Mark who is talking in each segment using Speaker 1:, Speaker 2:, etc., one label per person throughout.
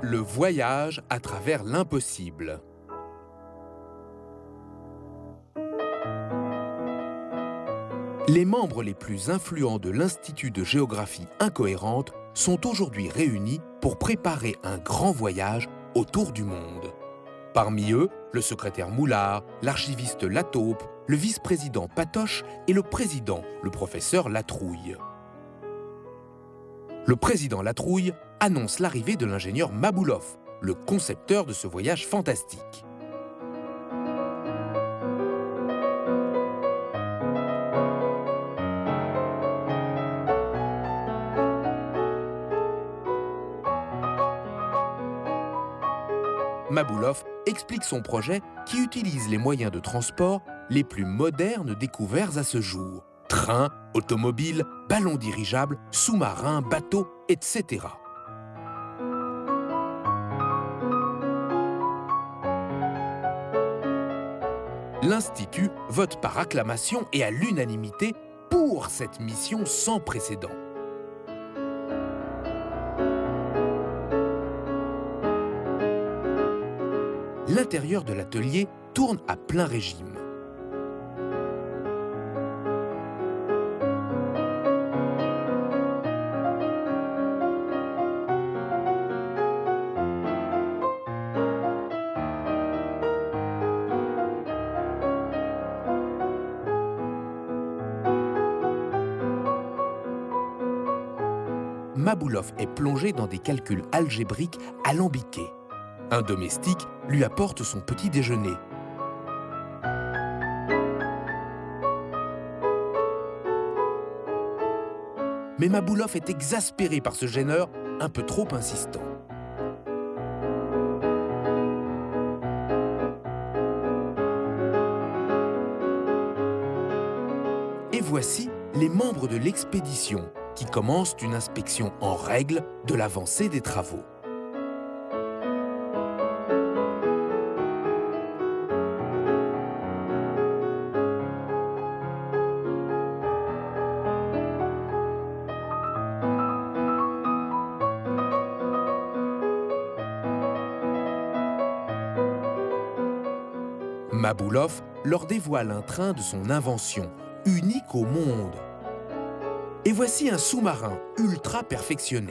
Speaker 1: Le voyage à travers l'impossible. Les membres les plus influents de l'Institut de géographie incohérente sont aujourd'hui réunis pour préparer un grand voyage autour du monde. Parmi eux, le secrétaire Moulard, l'archiviste Lataupe, le vice-président Patoche et le président, le professeur Latrouille. Le président Latrouille annonce l'arrivée de l'ingénieur Maboulov, le concepteur de ce voyage fantastique. Maboulov explique son projet qui utilise les moyens de transport les plus modernes découverts à ce jour. Trains, automobiles, ballons dirigeables, sous-marins, bateaux, etc. L'Institut vote par acclamation et à l'unanimité pour cette mission sans précédent. L'intérieur de l'atelier tourne à plein régime. Maboulov est plongé dans des calculs algébriques alambiqués. Un domestique lui apporte son petit déjeuner. Mais Maboulov est exaspéré par ce gêneur un peu trop insistant. Et voici les membres de l'expédition qui commencent une inspection en règle de l'avancée des travaux. Maboulov leur dévoile un train de son invention, unique au monde. Et voici un sous-marin ultra perfectionné.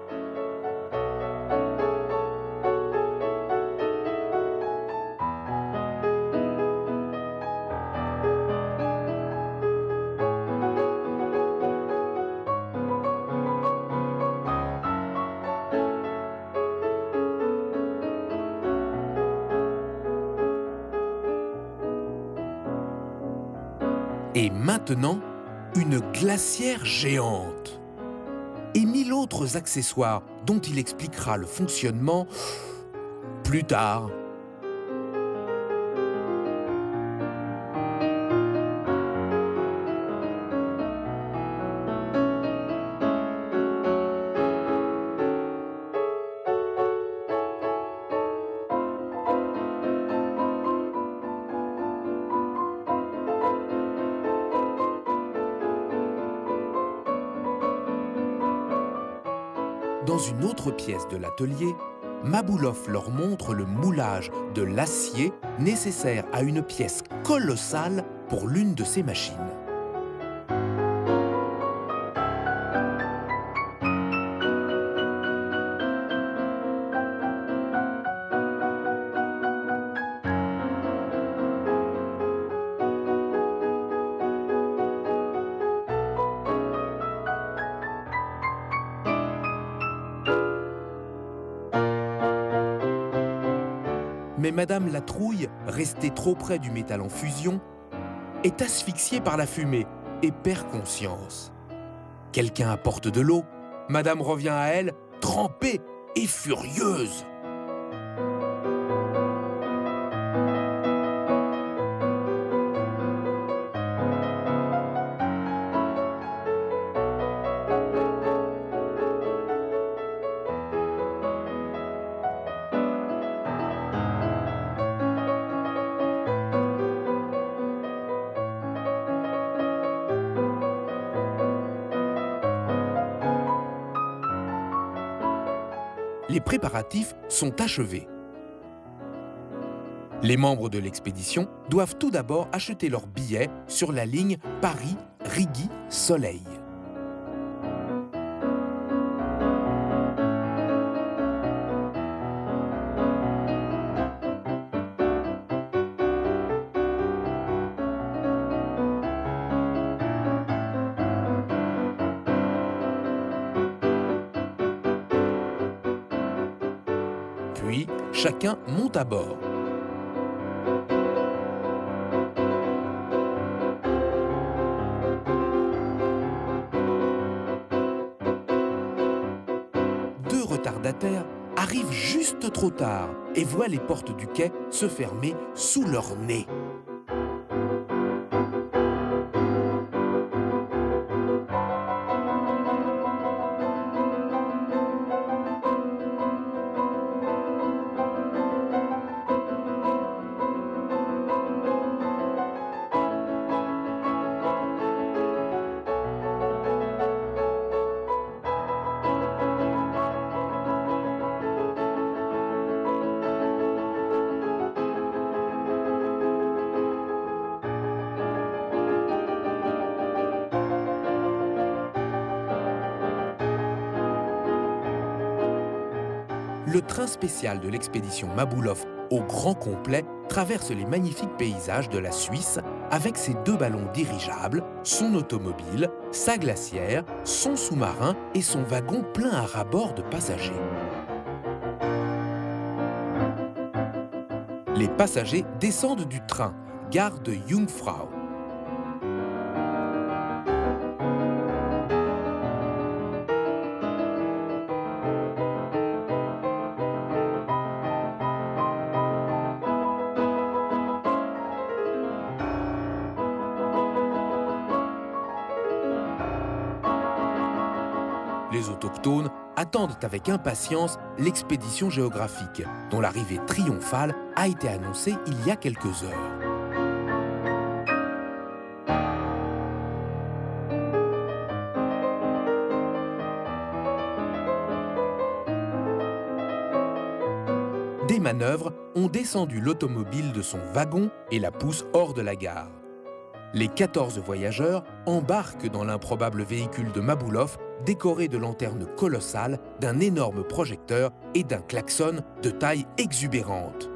Speaker 1: Et maintenant, une glacière géante. Et 1000 autres accessoires dont il expliquera le fonctionnement plus tard. Dans une autre pièce de l'atelier, Maboulov leur montre le moulage de l'acier nécessaire à une pièce colossale pour l'une de ces machines. Mais Madame Latrouille, restée trop près du métal en fusion, est asphyxiée par la fumée et perd conscience. Quelqu'un apporte de l'eau. Madame revient à elle, trempée et furieuse. les préparatifs sont achevés. Les membres de l'expédition doivent tout d'abord acheter leur billet sur la ligne Paris-Rigi-Soleil. Puis, chacun monte à bord. Deux retardataires arrivent juste trop tard et voient les portes du quai se fermer sous leur nez. Le train spécial de l'expédition Maboulov au grand complet traverse les magnifiques paysages de la Suisse avec ses deux ballons dirigeables, son automobile, sa glacière, son sous-marin et son wagon plein à ras-bord de passagers. Les passagers descendent du train, gare de Jungfrau. Les autochtones attendent avec impatience l'expédition géographique, dont l'arrivée triomphale a été annoncée il y a quelques heures. Des manœuvres ont descendu l'automobile de son wagon et la poussent hors de la gare. Les 14 voyageurs embarquent dans l'improbable véhicule de Maboulov, décoré de lanternes colossales, d'un énorme projecteur et d'un klaxon de taille exubérante.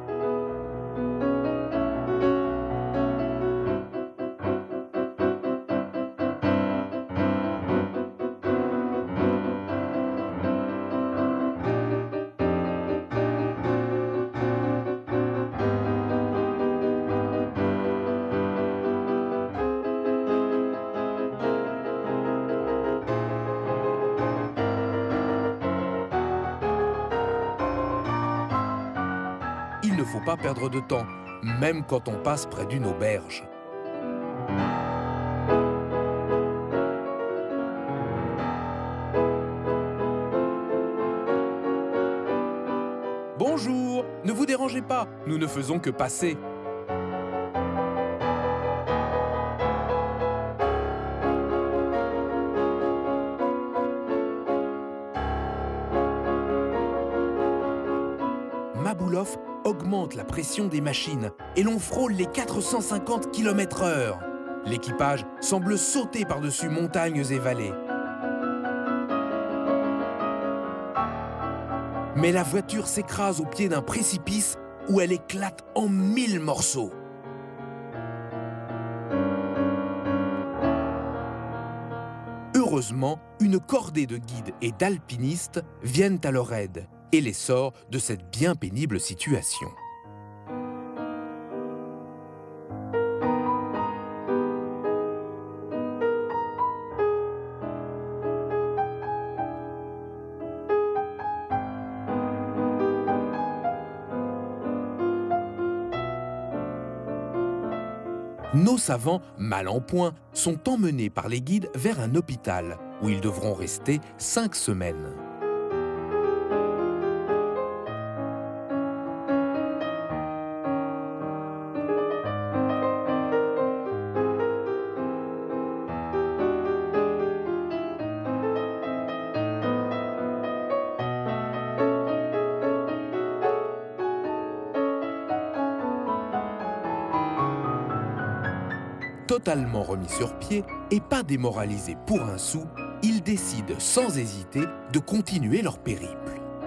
Speaker 1: Il ne faut pas perdre de temps, même quand on passe près d'une auberge. Bonjour, ne vous dérangez pas, nous ne faisons que passer. Maboulov augmente la pression des machines et l'on frôle les 450 km/h. L'équipage semble sauter par-dessus montagnes et vallées. Mais la voiture s'écrase au pied d'un précipice où elle éclate en 1000 morceaux. Heureusement, une cordée de guides et d'alpinistes viennent à leur aide et les sort de cette bien pénible situation. Nos savants, mal en point, sont emmenés par les guides vers un hôpital où ils devront rester 5 semaines. totalement remis sur pied et pas démoralisés pour un sou, ils décident sans hésiter de continuer leur périple.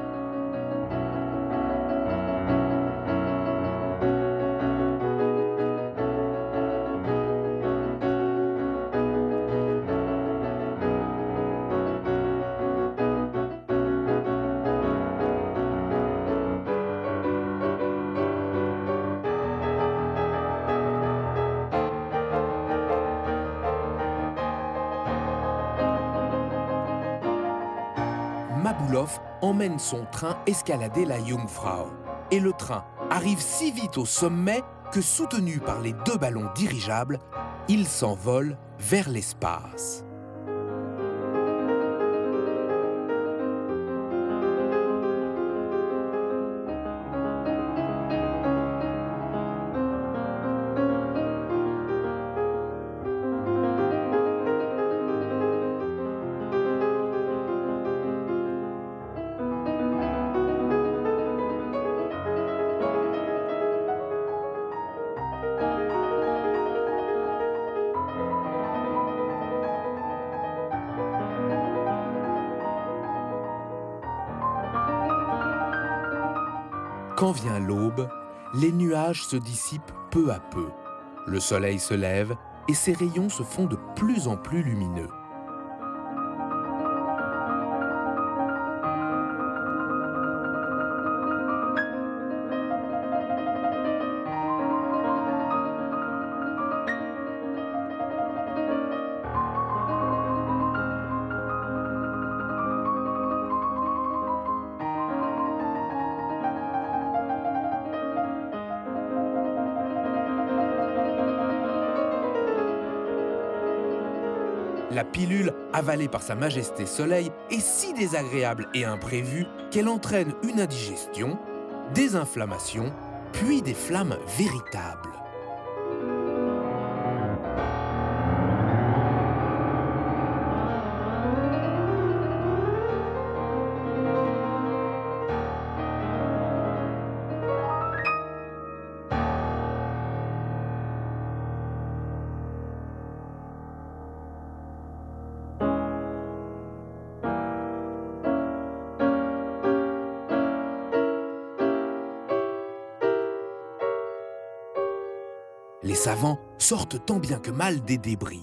Speaker 1: Maboulov emmène son train escalader la Jungfrau. Et le train arrive si vite au sommet que, soutenu par les 2 ballons dirigeables, il s'envole vers l'espace. Quand vient l'aube, les nuages se dissipent peu à peu. Le soleil se lève et ses rayons se font de plus en plus lumineux. La pilule avalée par Sa Majesté Soleil est si désagréable et imprévue qu'elle entraîne une indigestion, des inflammations, puis des flammes véritables. Les savants sortent tant bien que mal des débris.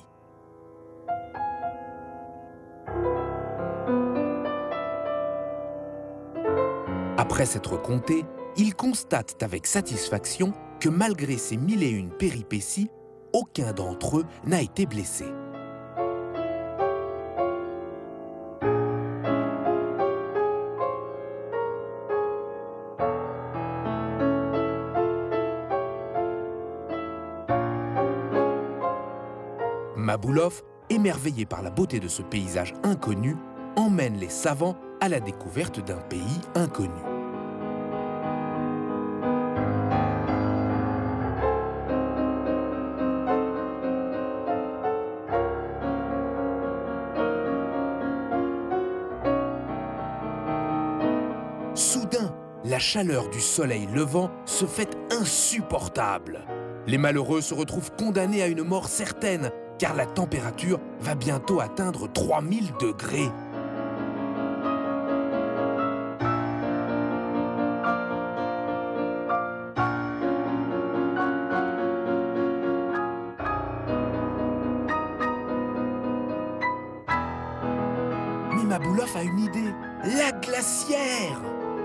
Speaker 1: Après s'être comptés, ils constatent avec satisfaction que malgré ces 1001 péripéties, aucun d'entre eux n'a été blessé. Maboulov, émerveillé par la beauté de ce paysage inconnu, emmène les savants à la découverte d'un pays inconnu. Soudain, la chaleur du soleil levant se fait insupportable. Les malheureux se retrouvent condamnés à une mort certaine, car la température va bientôt atteindre 3000 degrés. Mais Maboulov a une idée, la glacière!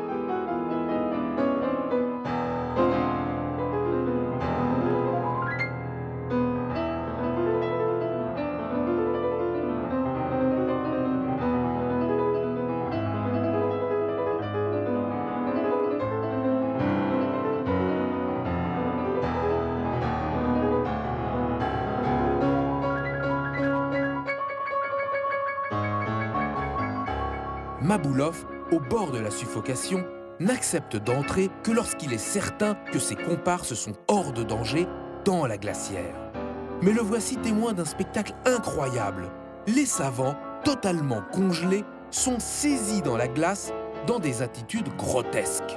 Speaker 1: Maboulov, au bord de la suffocation, n'accepte d'entrer que lorsqu'il est certain que ses comparses sont hors de danger dans la glacière. Mais le voici témoin d'un spectacle incroyable. Les savants, totalement congelés, sont saisis dans la glace dans des attitudes grotesques.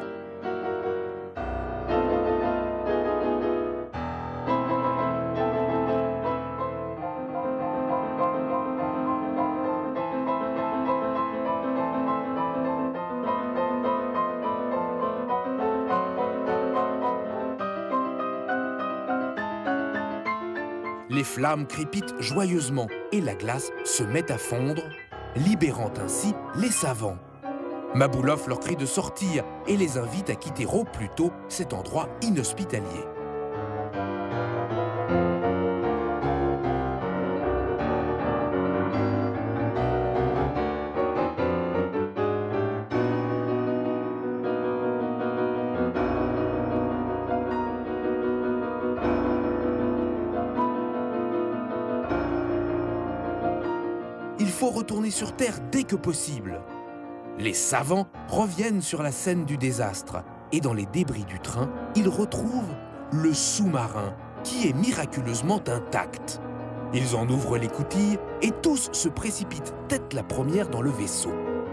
Speaker 1: les flammes crépitent joyeusement et la glace se met à fondre, libérant ainsi les savants. Maboulov leur crie de sortir et les invite à quitter au plus tôt cet endroit inhospitalier. Il faut retourner sur Terre dès que possible. Les savants reviennent sur la scène du désastre et dans les débris du train, ils retrouvent le sous-marin qui est miraculeusement intact. Ils en ouvrent les coutilles et tous se précipitent tête la première dans le vaisseau.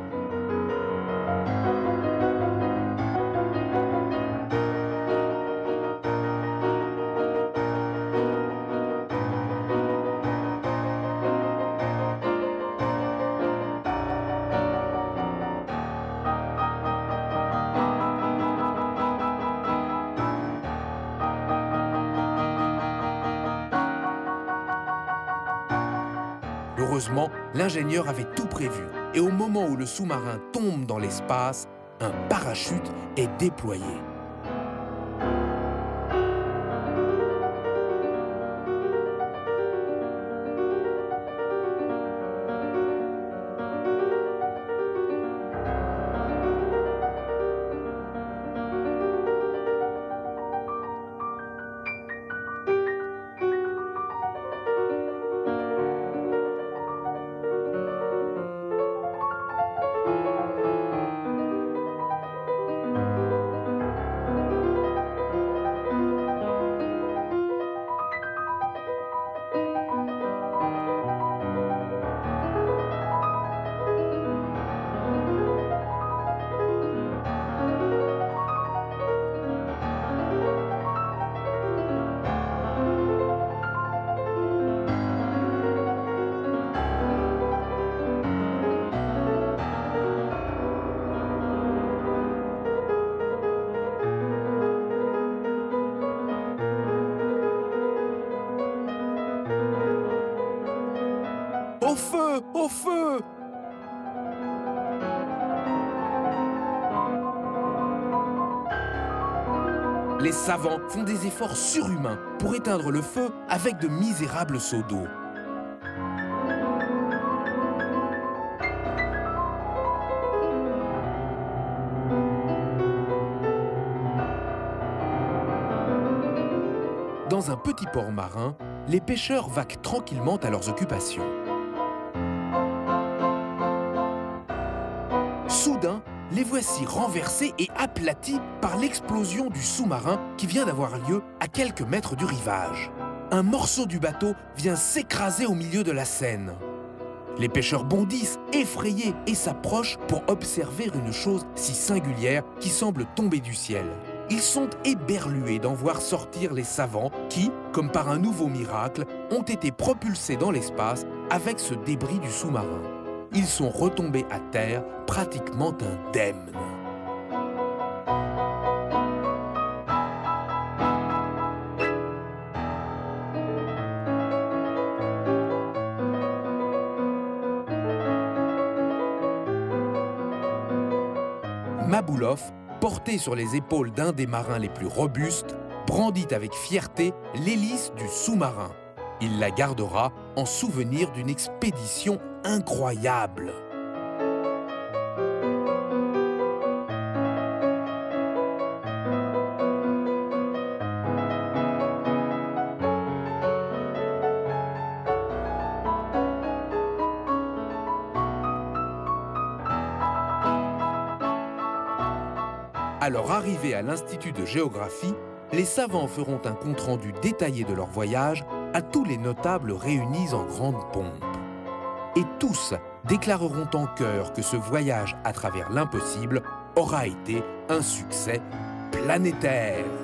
Speaker 1: Heureusement, l'ingénieur avait tout prévu et au moment où le sous-marin tombe dans l'espace, un parachute est déployé. Au feu! Au feu! Les savants font des efforts surhumains pour éteindre le feu avec de misérables seaux d'eau. Dans un petit port marin, les pêcheurs vaquent tranquillement à leurs occupations. Soudain, les voici renversés et aplatis par l'explosion du sous-marin qui vient d'avoir lieu à quelques mètres du rivage. Un morceau du bateau vient s'écraser au milieu de la Seine. Les pêcheurs bondissent, effrayés, et s'approchent pour observer une chose si singulière qui semble tomber du ciel. Ils sont éberlués d'en voir sortir les savants qui, comme par un nouveau miracle, ont été propulsés dans l'espace avec ce débris du sous-marin. Ils sont retombés à terre pratiquement indemnes. Maboulov, porté sur les épaules d'un des marins les plus robustes, brandit avec fierté l'hélice du sous-marin. Il la gardera en souvenir d'une expédition incroyable. À leur arrivée à l'Institut de géographie, les savants feront un compte-rendu détaillé de leur voyage à tous les notables réunis en grande pompe. Et tous déclareront en chœur que ce voyage à travers l'impossible aura été un succès planétaire.